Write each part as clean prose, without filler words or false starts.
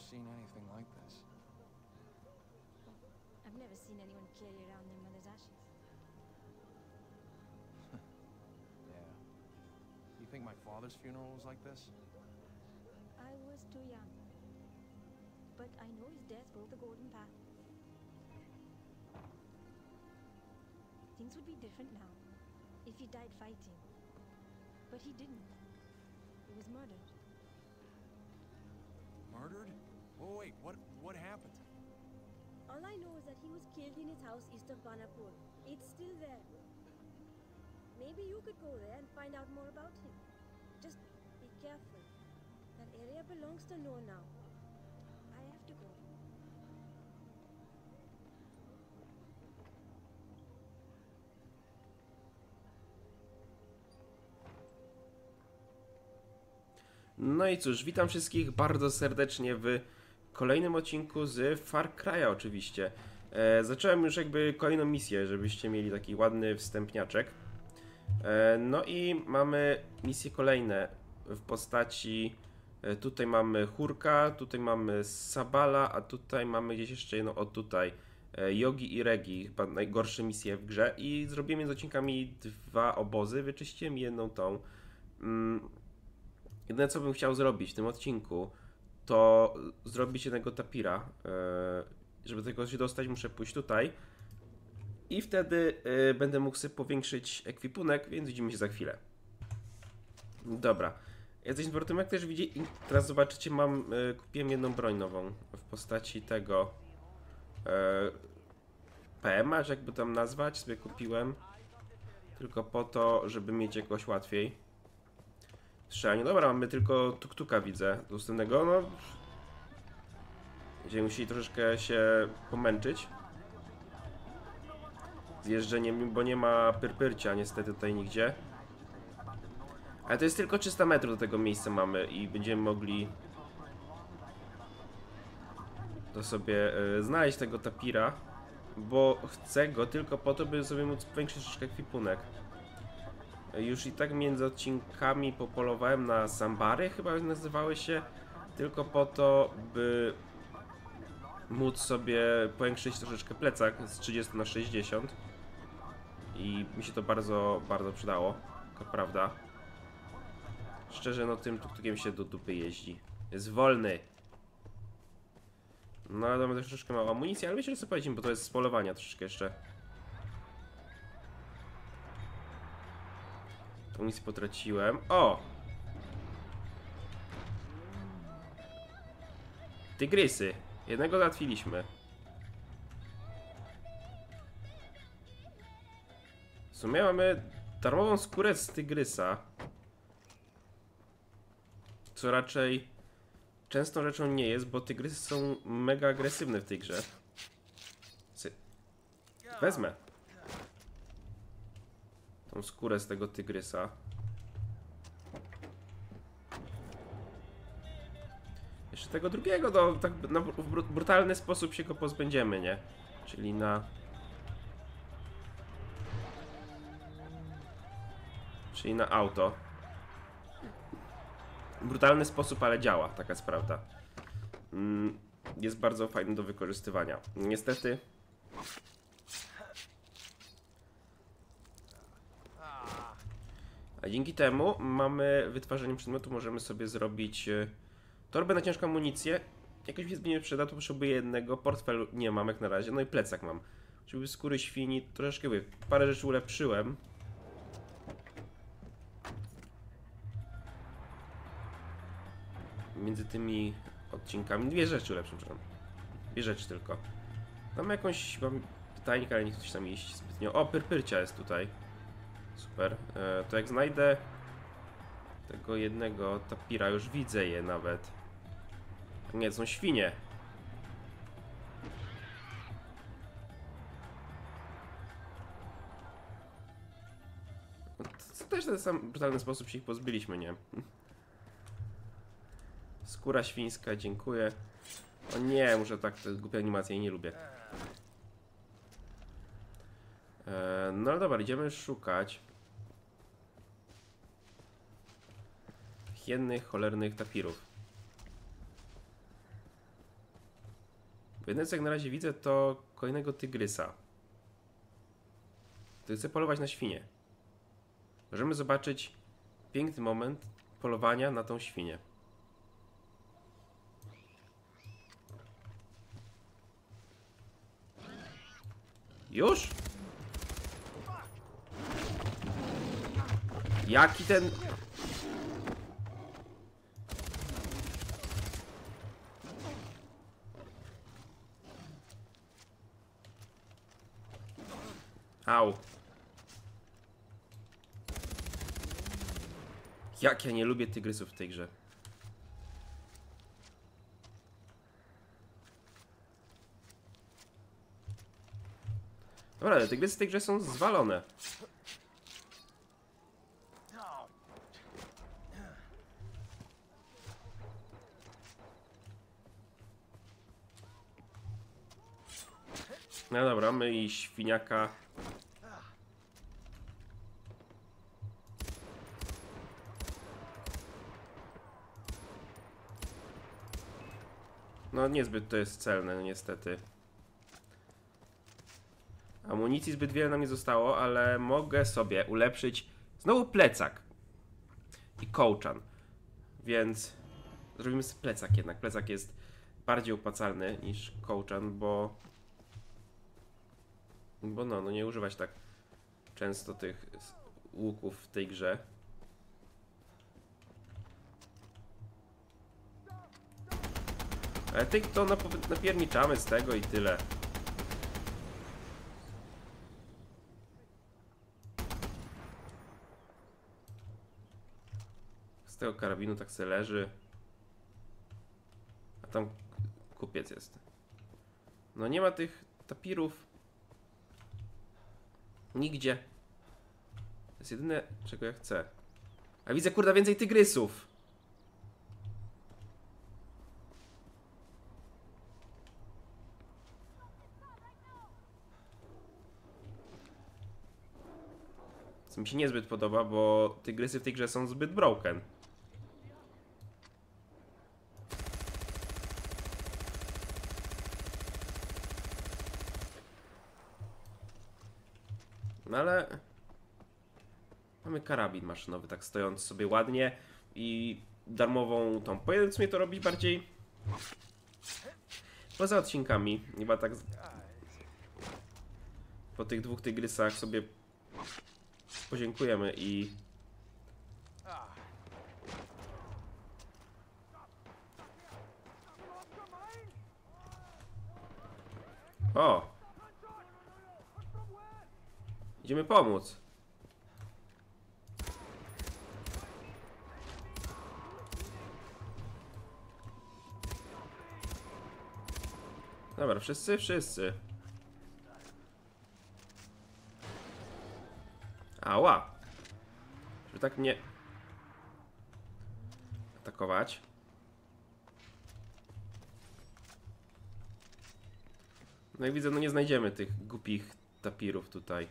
seen anything like this. I've never seen anyone carry around their mother's ashes. Yeah. You think my father's funeral was like this? I was too young. But I know his death broke the golden path. Things would be different now if he died fighting. But he didn't. He was murdered. Murdered? Oh wait, what happened? All I know is that he was killed in his house east of Banapur. It's still there. Maybe you could go there and find out more about him. Just be careful. That area belongs to Noor now. I have to go. No i cóż, witam wszystkich bardzo serdecznie w kolejnym odcinku z Far Cry'a oczywiście. Zacząłem już jakby kolejną misję, żebyście mieli taki ładny wstępniaczek. No i mamy misje kolejne w postaci... Tutaj mamy Hurka, tutaj mamy Sabala, a tutaj mamy gdzieś jeszcze jedno, o tutaj, Yogi i Regi, chyba najgorsze misje w grze. I zrobiłem między odcinkami dwa obozy, wyczyściłem jedną tą. Jedyne co bym chciał zrobić w tym odcinku, to zrobić jednego tapira. Żeby do tego się dostać, muszę pójść tutaj. I wtedy będę mógł sobie powiększyć ekwipunek, więc widzimy się za chwilę. Dobra. Jesteś z powrotem, jak też widzicie, i teraz zobaczycie, kupiłem jedną broń nową w postaci tego PM-a, czy jakby tam nazwać, sobie kupiłem tylko po to, żeby mieć jakoś łatwiej strzelanie. Dobra, mamy tylko tuk-tuka, widzę, dostępnego, no będziemy musieli troszeczkę się pomęczyć z jeżdżeniem, bo nie ma pyrpyrcia niestety tutaj nigdzie. Ale to jest tylko 300 metrów do tego miejsca mamy i będziemy mogli to sobie znaleźć tego tapira, bo chcę go tylko po to, by sobie móc powiększyć troszkę ekwipunek. Już i tak między odcinkami popolowałem na Sambary, chyba nazywały się, tylko po to, by móc sobie powiększyć troszeczkę plecak z 30 na 60 i mi się to bardzo, bardzo przydało, to prawda. Szczerze, no tym tuk-tukiem się do dupy jeździ. Jest wolny. No ale mamy też troszeczkę mało amunicji, ale myślę, że sobie pojedziemy, bo to jest z polowania troszeczkę jeszcze. Amunicję potraciłem. O! Tygrysy. Jednego załatwiliśmy. W sumie mamy darmową skórę z tygrysa. Co raczej częstą rzeczą nie jest, bo tygrysy są mega agresywne w tej grze. Wezmę tą skórę z tego tygrysa. Jeszcze tego drugiego, to tak w brutalny sposób się go pozbędziemy, nie? Czyli na auto. Brutalny sposób, ale działa, taka jest prawda. Jest bardzo fajny do wykorzystywania. Niestety a dzięki temu mamy wytwarzaniem przedmiotu, możemy sobie zrobić torbę na ciężką amunicję. Jakoś mi nie przyda, to potrzebuję jednego. Portfel nie mam jak na razie, no i plecak mam. Żeby skóry świni, troszeczkę parę rzeczy ulepszyłem. Między tymi odcinkami dwie rzeczy ulepszam, przepraszam. Dwie rzeczy tylko. Mam jakąś, mam pytajnik, ale nie chcę się tam iść zbytnio. O, pyrpyrcia jest tutaj. Super. To jak znajdę tego jednego tapira, już widzę je nawet. Nie, to są świnie. To też w ten sam brutalny sposób się ich pozbyliśmy, nie? Skóra świńska, dziękuję. O nie, muszę tak, to jest głupia animacja i nie lubię. No ale dobra, idziemy już szukać jednych cholernych tapirów. Jedyne co jak na razie widzę to kolejnego tygrysa. To chcę polować na świnię. Możemy zobaczyć piękny moment polowania na tą świnię. Już? Jaki ten... Au. Jak ja nie lubię tygrysów w tej grze. Dobra, ale tygrysy w tej grze są zwalone. No dobra, my i świniaka. No niezbyt to jest celne, no niestety. Amunicji zbyt wiele nam nie zostało, ale mogę sobie ulepszyć znowu plecak i kołczan. Więc zrobimy sobie plecak jednak. Plecak jest bardziej opłacalny niż kołczan, bo no nie używać tak często tych łuków w tej grze. Ale tych to napierniczamy z tego i tyle. Z tego karabinu tak se leży. A tam kupiec jest. No nie ma tych tapirów. Nigdzie. To jest jedyne, czego ja chcę. A widzę, kurde, więcej tygrysów. Co mi się niezbyt podoba, bo tygrysy w tej grze są zbyt broken. No ale... Mamy karabin maszynowy, tak stojący sobie ładnie i darmową tą. Powinien w sumie to robić bardziej poza odcinkami. Chyba tak po tych dwóch tygrysach sobie podziękujemy i... O! Idziemy pomóc. Dobra, wszyscy. Ała! Żeby tak mnie atakować. No i widzę, no nie znajdziemy tych głupich tapirów tutaj.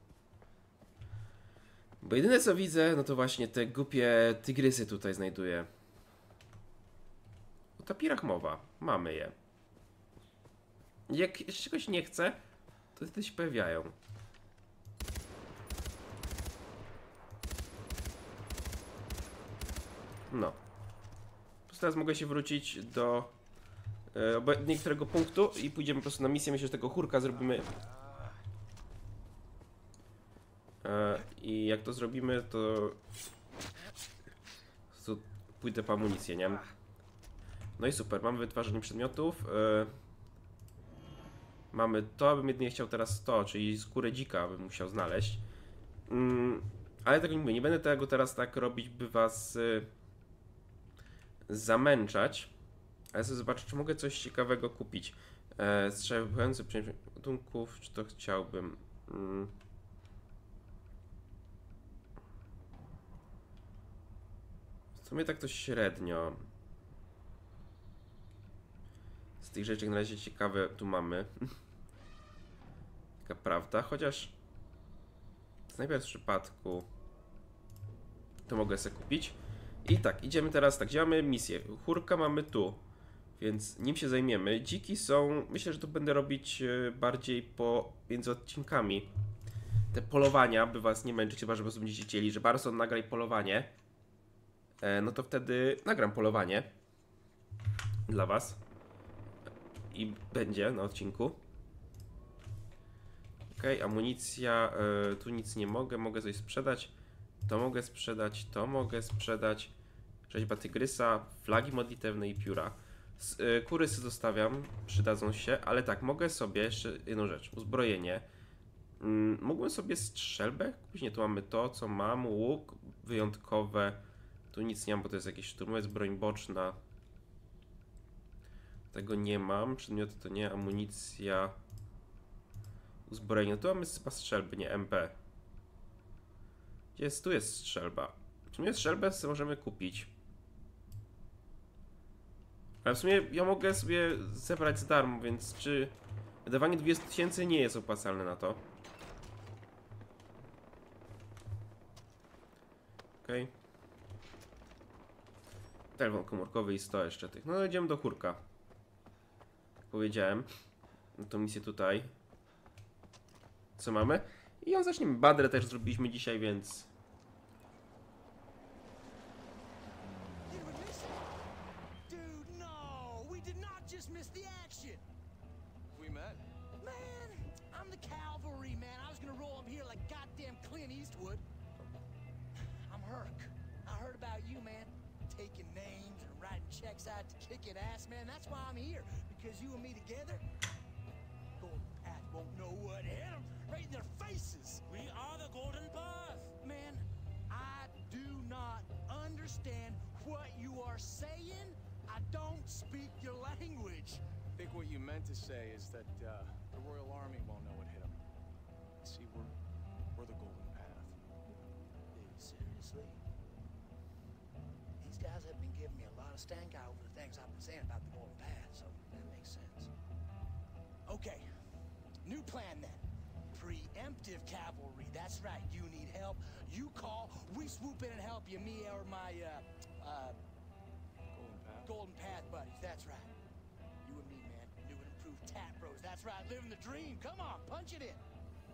Bo jedyne co widzę, no to właśnie te głupie tygrysy tutaj znajduję. O tapirach mowa. Mamy je. Jak czegoś nie chcę, to wtedy się pojawiają. No. Po prostu teraz mogę się wrócić do niektórego punktu i pójdziemy po prostu na misję. Myślę, że tego chórka zrobimy. I jak to zrobimy, to pójdę po amunicję, nie? No i super, mamy wytwarzanie przedmiotów. Mamy to, bym jedynie chciał teraz to, czyli skórę dzika bym musiał znaleźć. Ale tego nie mówię, nie będę tego teraz tak robić, by was zamęczać. Ale sobie zobaczę, czy mogę coś ciekawego kupić. Strzały wybuchające, ładunków, czy to chciałbym. W sumie tak to średnio. Z tych rzeczy jak na razie ciekawe tu mamy. Taka prawda, chociaż najpierw w przypadku to mogę sobie kupić. I tak, idziemy teraz, tak, gdzie mamy misję? Chórka mamy tu. Więc nim się zajmiemy. Dziki są... Myślę, że to będę robić bardziej między odcinkami. Te polowania, by was nie męczyć, chyba że po prostu będziecie chcieli, że Barson nagraj polowanie. No to wtedy nagram polowanie dla was. I będzie na odcinku. Okej, amunicja. Tu nic nie mogę. Mogę coś sprzedać. To mogę sprzedać. To mogę sprzedać. Rzeźba tygrysa, flagi modlitewne i pióra. Kurysy zostawiam. Przydadzą się. Ale tak, mogę sobie jeszcze jedną rzecz. Uzbrojenie. Mógłbym sobie strzelbę kupić. Nie, tu mamy to, co mam. Łuk wyjątkowe. Tu nic nie mam, bo to jest jakiś szturmowiec, broń boczna. Tego nie mam. Przedmioty to nie. Amunicja. Uzbrojenie. Tu mamy chyba strzelby, nie MP. Gdzie jest? Tu jest strzelba. W sumie strzelbę możemy kupić. Ale w sumie ja mogę sobie zebrać za darmo, więc czy wydawanie 20 000 nie jest opłacalne na to? Okej. Okay. Telefon komórkowy i 100 jeszcze tych. No idziemy do chórka. Jak powiedziałem. No to misję tutaj. Co mamy? I on zaczniemy. Badrę też zrobiliśmy dzisiaj, więc... We met. Man, I'm the cavalry, man. I was gonna roll up here like goddamn Clint Eastwood. I'm Herc. I heard about you, man. Taking names and writing checks out to kicking ass, man. That's why I'm here. Because you and me together, Golden Path won't know what hit them right in their faces. We are the Golden Path. Man, I do not understand what you are saying. I don't speak your language. I think what you meant to say is that the Royal Army won't know what hit them. See, we're the Golden Path. Dude, seriously? These guys have been giving me a lot of stank eye over the things I've been saying about the Golden Path, so that makes sense. Okay, new plan then. Preemptive cavalry, that's right. You need help, you call, we swoop in and help you, me or my, Golden Path. Golden Path buddies, that's right. You and me, man, new and improved Tap Bros, that's right, living the dream. Come on, punch it in.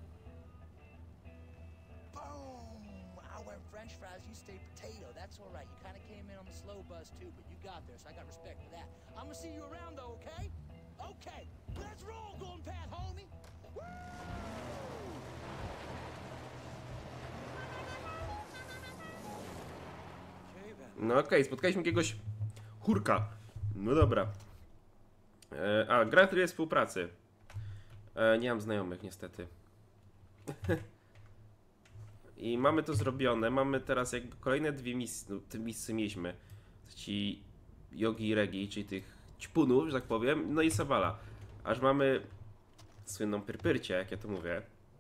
Boom! I went French fries, you stayed potato. That's all right. You kind of came in on the slow buzz too, but you got there, so I got respect for that. I'm gonna see you around though, okay? Okay, let's roll, Golden Path, homie! Woo! Okay, then. No okej, spotkaliśmy jakiegoś chórka. No dobra. Gratuluję współpracy. Nie mam znajomych niestety. I mamy to zrobione. Mamy teraz jakby kolejne dwie misje. No, te misje mieliśmy. Ci Yogi i Regi, czyli tych ćpunów, że tak powiem. No i Sabala. Aż mamy słynną Pyrpyrcię, jak ja to mówię.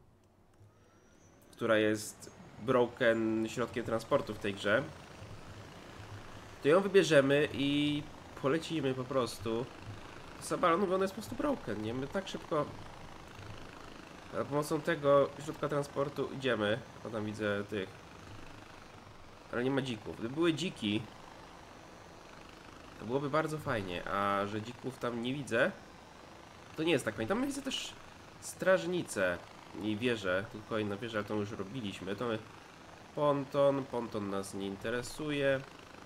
Która jest broken środkiem transportu w tej grze. To ją wybierzemy i polecimy po prostu. Sabala, no bo ona jest po prostu broken, nie? My tak szybko za pomocą tego środka transportu idziemy. O, tam widzę tych. Ale nie ma dzików. Gdyby były dziki, to byłoby bardzo fajnie. A że dzików tam nie widzę, to nie jest tak fajnie. Tam widzę też strażnicę i wieżę. Tylko inna wieża, ale to już robiliśmy. To my ponton. Ponton nas nie interesuje.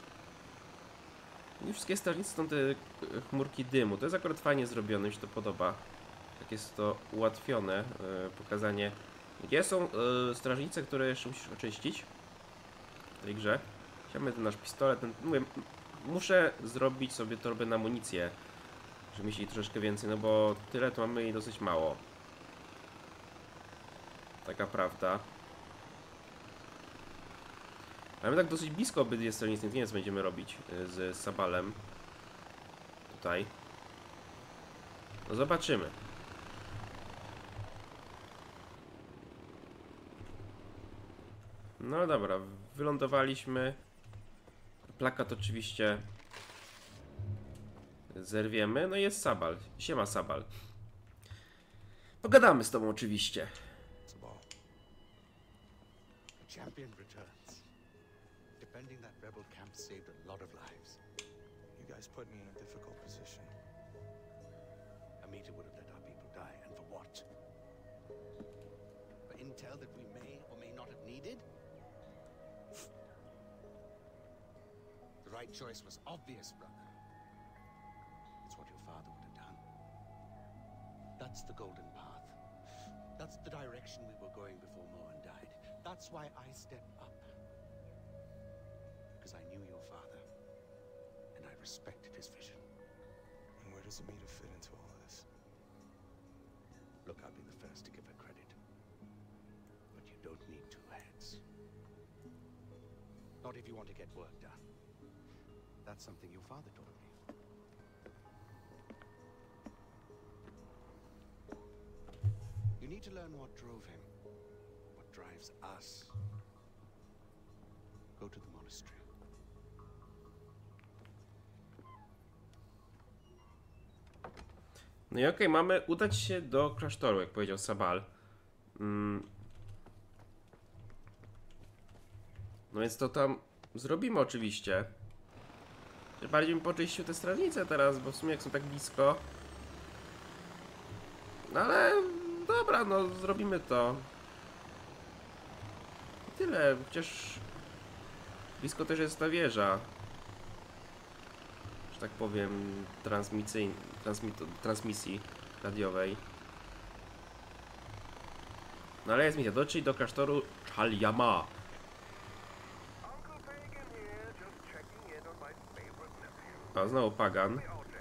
I wszystkie strażnice są te chmurki dymu. To jest akurat fajnie zrobione, mi się to podoba. Jak jest to ułatwione, pokazanie. Gdzie są strażnice, które jeszcze musisz oczyścić w tej grze. Chciałbym ten nasz pistolet. Mówię, muszę zrobić sobie torbę na amunicję, żeby mieć jej troszeczkę więcej, no bo tyle to mamy i dosyć mało. Taka prawda. Ale my tak dosyć blisko obydwie strony, nic nie wiem, co będziemy robić z Sabalem. Tutaj. No zobaczymy. No dobra, wylądowaliśmy. Plakat oczywiście zerwiemy. No i jest Sabal. Siema Sabal. Pogadamy z tobą oczywiście. Sabal. Champion returns. Defending that rebel camp saved a lot of lives. You guys put me in a difficult position. Amita would have let our people die, and for what? For intel that we may or may not have needed? The right choice was obvious, brother. It's what your father would have done. That's the golden path. That's the direction we were going before Mohan died. That's why I stepped up. Because I knew your father, and I respected his vision. And where does Amita fit into all this? Look, I'll be the first to give her credit. But you don't need two heads. Not if you want to get work done. That's something your father told me. You need to learn what drove him, what drives us. Go to the monastery. No i okej, mamy udać się do klasztoru, jak powiedział Sabal. No więc to tam zrobimy oczywiście. Bardziej bym poczyścił te strzelnice teraz, bo w sumie jak są tak blisko. No ale dobra, no zrobimy to. I tyle, chociaż blisko też jest ta wieża. Że tak powiem, transmisji radiowej. No ale jest misja, dotrzeć do klasztoru Chalyama. O, znowu Pagan.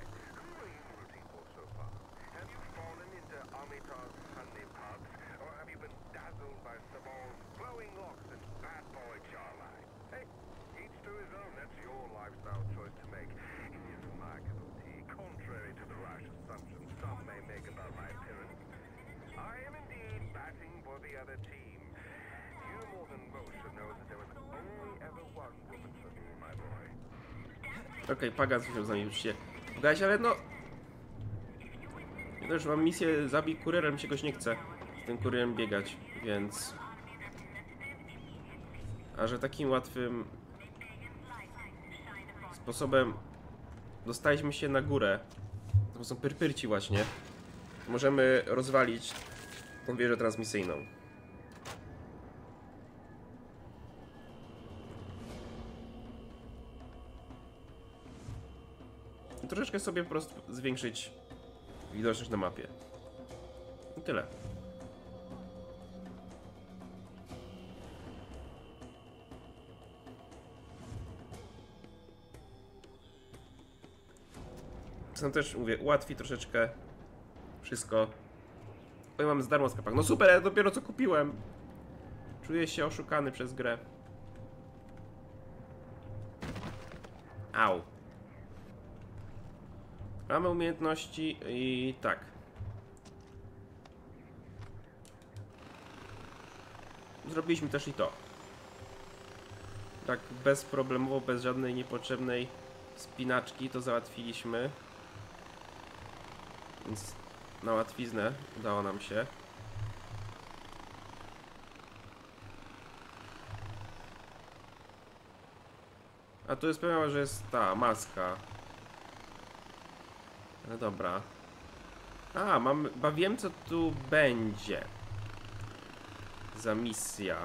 Okej, Pagan musiał z nami już się pogadać, ale no... Ja też mam misję zabij kuriera, mi się goś nie chce z tym kurierem biegać, więc... A że takim łatwym sposobem dostaliśmy się na górę, to są pyrpyrci właśnie, możemy rozwalić tą wieżę transmisyjną. Troszeczkę sobie po prostu zwiększyć widoczność na mapie. I tyle. To też, mówię, ułatwi troszeczkę wszystko. Oj, mam z darmo skapak. No super, ja dopiero co kupiłem. Czuję się oszukany przez grę. Au. Mamy umiejętności i tak. Zrobiliśmy też i to. Tak bezproblemowo, bez żadnej niepotrzebnej spinaczki to załatwiliśmy. Więc na łatwiznę udało nam się. A tu jest pewne, że jest ta maska. No dobra. A, wiem co tu będzie. Za misja.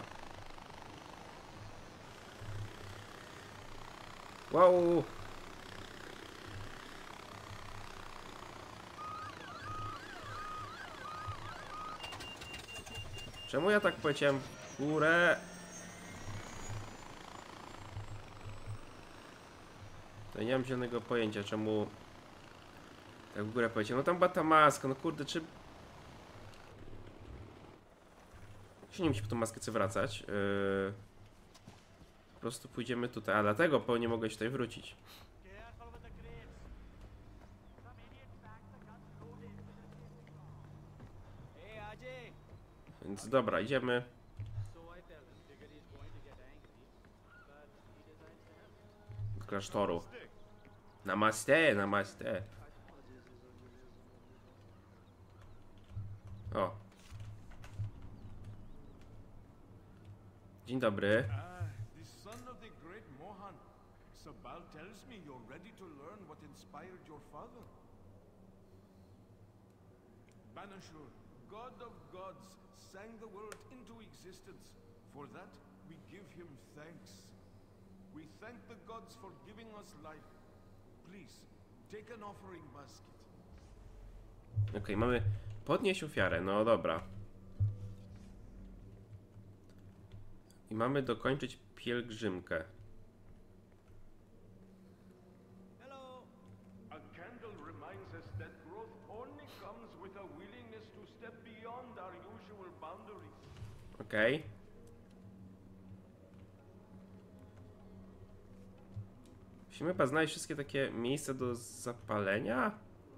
Wow. Czemu ja tak powiedziałem w górę? To nie mam zielonego pojęcia, czemu tak w górę powiedziałem. No tam była ta maska, no kurde, czy... się nie musi po tą maskę co wracać. Po prostu pójdziemy tutaj, a dlatego nie mogę się tutaj wrócić. Więc dobra, idziemy. Do klasztoru. Namaste, namaste. O. Dzień dobry. The son of the great Mohan, Sabal tells me you're ready to learn what inspired your father. Banashur, God of gods, sang the world into existence. For that, we give him thanks. We thank the gods for giving us life. Please, take an offering basket. Okej, mamy podnieść ofiarę, no dobra. I mamy dokończyć pielgrzymkę. Hello. A candle reminds us that growth only comes with a willingness to step beyond our usual boundaries. Okej. Musimy chyba znaleźć wszystkie takie miejsca do zapalenia?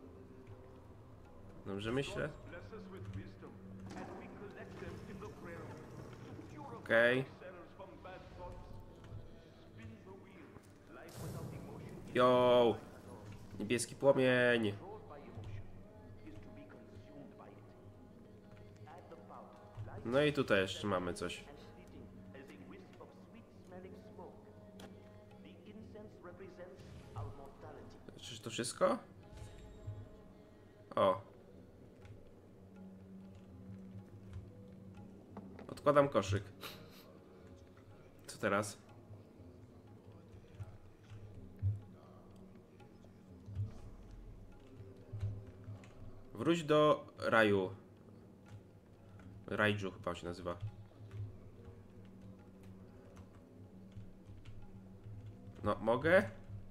Dobrze myślę? Bless us with wisdom, and we collect them in the prayer to purify Okej. ourselves from bad thoughts. Spin the wheel. Life without emotion is Yo! Niebieski płomień! controlled by emotion, is to be consumed by it. Add the powder. Life No i tutaj jeszcze mamy coś. and fleeting as a wisp of sweet-smelling smoke. The incense represents our mortality. Czyż to wszystko? O. Odkładam koszyk. Co teraz? Wróć do raju. Rajdżu chyba się nazywa. No, mogę?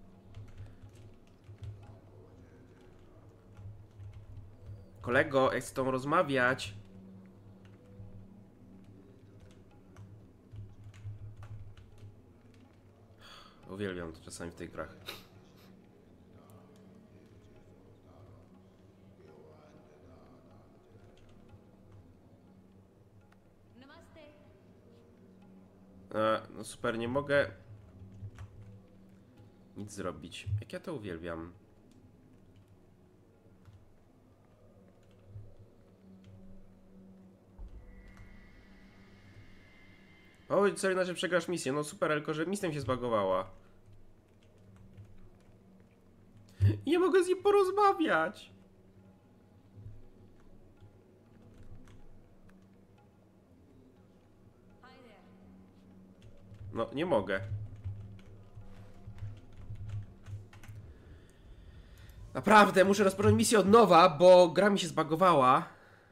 Kolego, ja chcę z tą rozmawiać. Uwielbiam to czasami w tych grach. No super, nie mogę nic zrobić. Jak ja to uwielbiam. O, co inaczej przegrasz misję. No super, tylko że misja mi się zbagowała. I nie mogę z nim porozmawiać. No, nie mogę. Naprawdę, muszę rozpocząć misję od nowa, bo gra mi się zbagowała.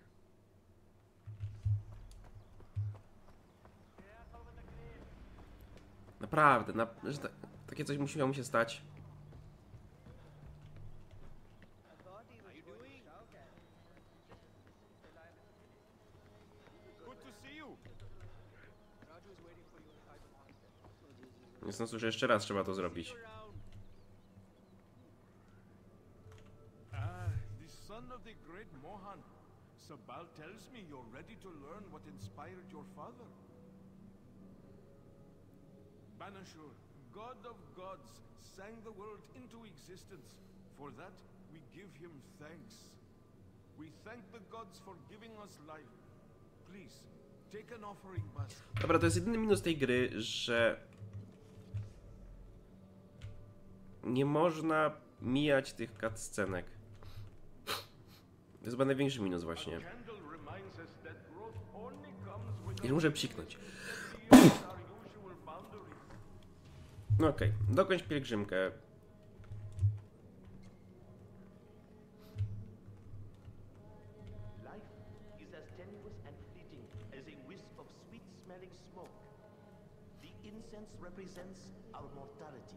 Naprawdę, że takie coś musiało mi się stać. good to see you. Więc no cóż, jeszcze raz trzeba to zrobić. The son of the great Mohan. Sabal tells me you're ready to learn what inspired your father. Banashur, God of gods, sang the world into existence. For that, we give him thanks. We thank the gods for giving us life. Please, take an offering basket. Dobra, to jest jedyny minus tej gry, że nie można mijać tych cutscenek. To jest chyba największy minus właśnie. Candle reminds us that growth only comes with I muszę psiknąć. our usual boundaries. No okej, dokończ pielgrzymkę. Life is as tenuous and fleeting as a wisp of sweet-smelling smoke. The incense represents our mortality.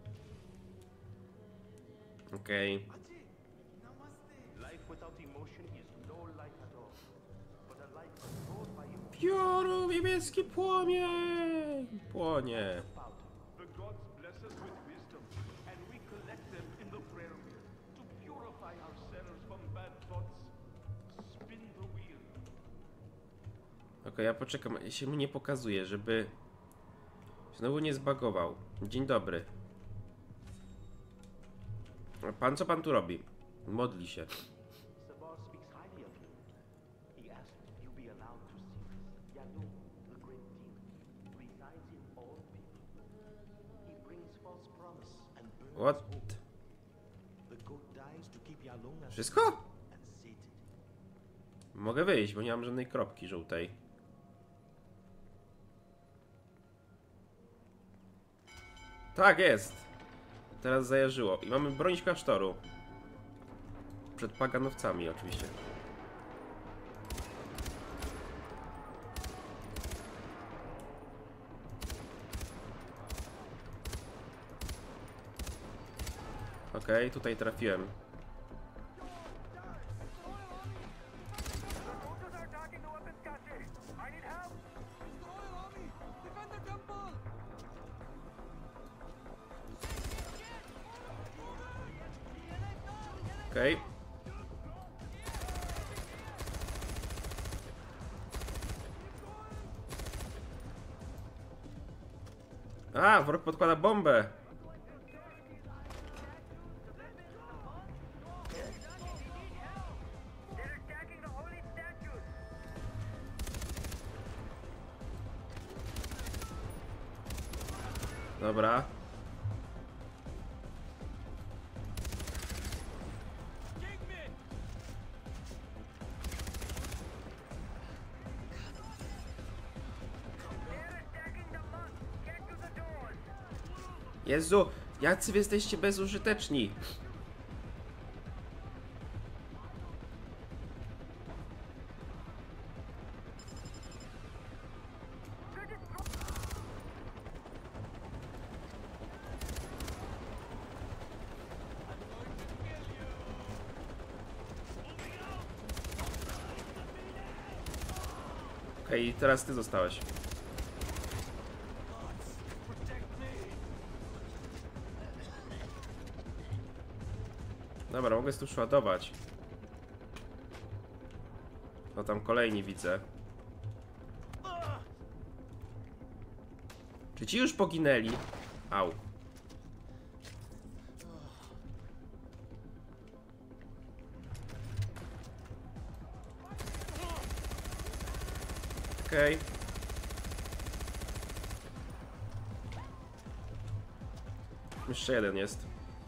Okej. Life without emotion is no life at all, but a life controlled by emotion. Pioru, niebieski płomień! Płonie. The gods bless us with wisdom, and we collect them in the prayer wheel to purify ourselves from bad thoughts. Spin the wheel. Okej, ja poczekam, się mi nie pokazuje, żeby znowu nie zbagował. Dzień dobry. A pan, co pan tu robi? Modli się. Sabal speaks highly of you. He asked you be allowed to see this. Yanu, the great demon, resides in all people. He brings false promises What? The goat dies to keep Yalonga Wszystko? and sated. Mogę wyjść, bo nie mam żadnej kropki żółtej. Tak jest! Teraz zajarzyło. I mamy bronić klasztoru. Przed paganowcami oczywiście. Okej, tutaj trafiłem. Okej. A, wróg podkłada bombę. Dobra. Jezu, jacy wy jesteście bezużyteczni. Okej, teraz ty zostałeś. Dobra, mogę tu szładować. No tam kolejni widzę. Czy ci już poginęli? Au. Okej. Jeszcze jeden jest.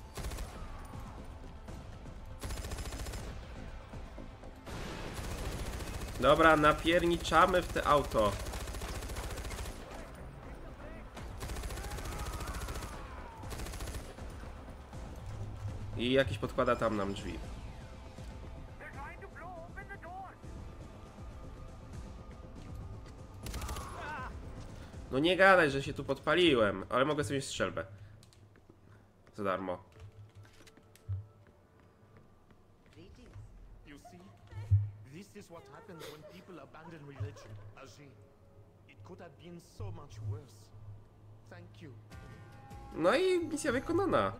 Dobra, napierniczamy w te auto. I jakiś podkłada tam nam drzwi. No nie gadaj, że się tu podpaliłem, ale mogę sobie mieć strzelbę. Za darmo. You see, this is what happens when people abandon religion. Ajay, it could have been so much worse. Thank you. No i misja wykonana.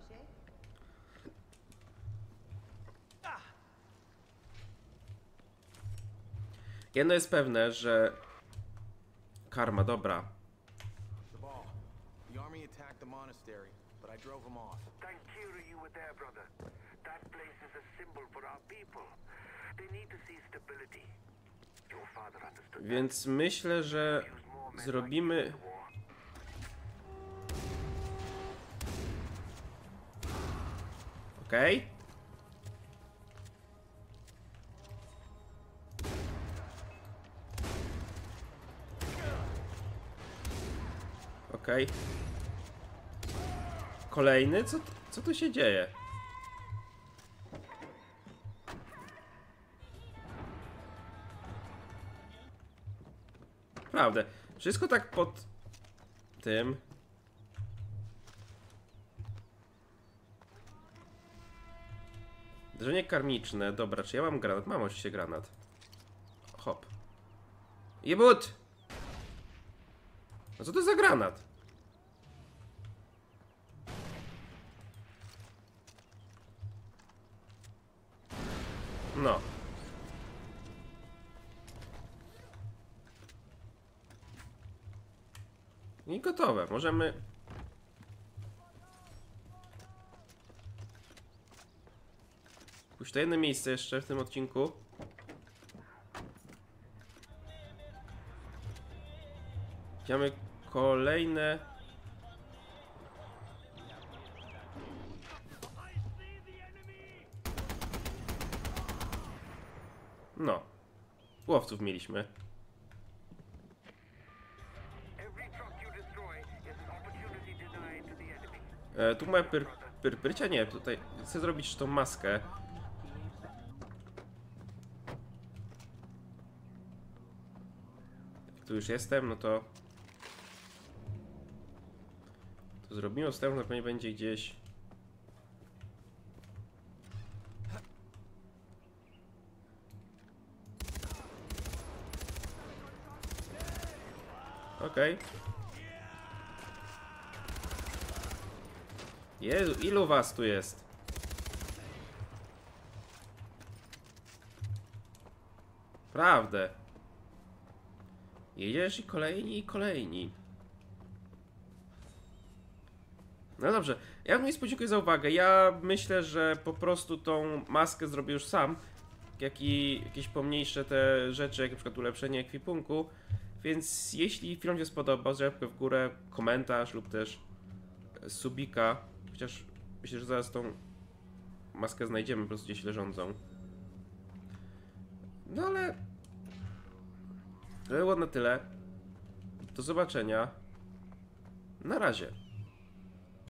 Jedno jest pewne, że... Karma, dobra. Sabal, the army attacked the monastery, but I drove them off. Thank you were there, brother. That place is a symbol for our people. They need to see stability. Your father understood. Więc myślę, że zrobimy... Okej. Okej. Kolejny? Co tu się dzieje? Naprawdę. Wszystko tak pod tym. Drżenie karmiczne. Dobra, czy ja mam granat? Mam oczywiście granat. Hop. Jebut! No co to za granat? No. I gotowe. Możemy... Pójść to jedno miejsce jeszcze w tym odcinku. Mamy kolejne... No. Łowców mieliśmy. Every truck you destroy is an opportunity denied to the enemy. Tu moja pyrprycia? Nie, tutaj chcę zrobić tą maskę. Jak tu już jestem, no to... To zrobimy, następne pewnie będzie gdzieś... Okej. Jezu, ilu was tu jest? Prawdę. Jedziesz i kolejni, i kolejni. No dobrze, ja wam podziękuję za uwagę. Ja myślę, że po prostu tą maskę zrobię już sam. Jak i jakieś pomniejsze te rzeczy, jak na przykład ulepszenie ekwipunku. Więc jeśli film się spodobał, zrób łapkę w górę, komentarz lub też subika. Chociaż myślę, że zaraz tą maskę znajdziemy po prostu gdzieś leżącą. No ale... To było na tyle. Do zobaczenia. Na razie.